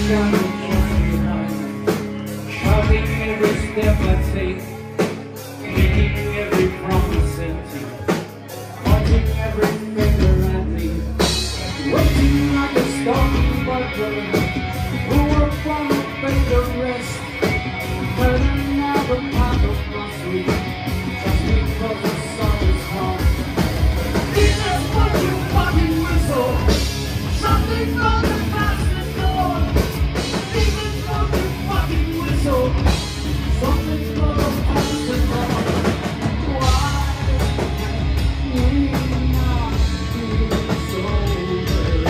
got to trust behind me, shouting every step I take, making every promise empty, pointing every finger at me, waiting like a stalking butler who will from a fade of rest, turning out the path of my sleep, just because the sun is hot. Jesus, what you fucking whistle, something from the past is gone. Jesus, what you fucking whistle, something from the past is gone. Why we not feel sober?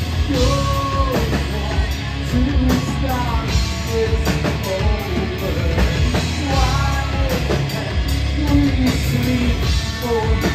Don't want to stop this over. Why we sleep forever?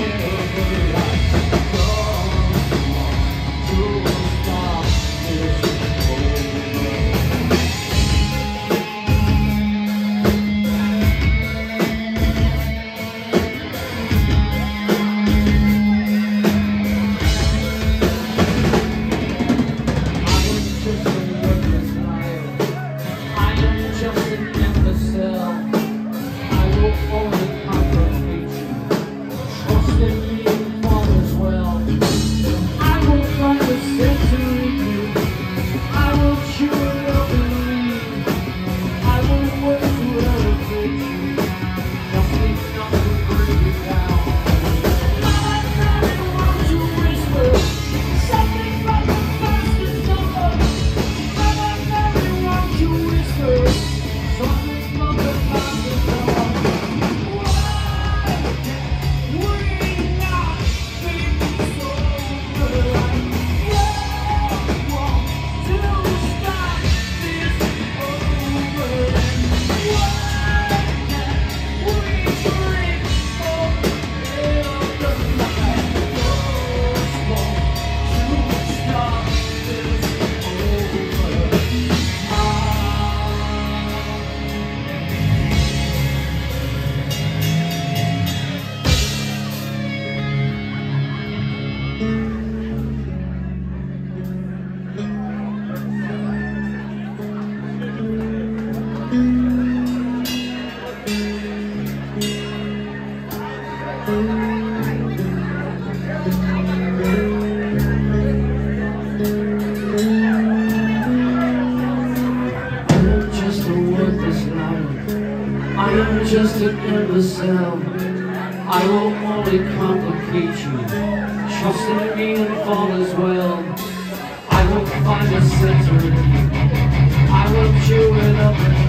I am just an imbecile. I will only complicate you. Trust in me and all is well. I will find a center in you. I will chew it up and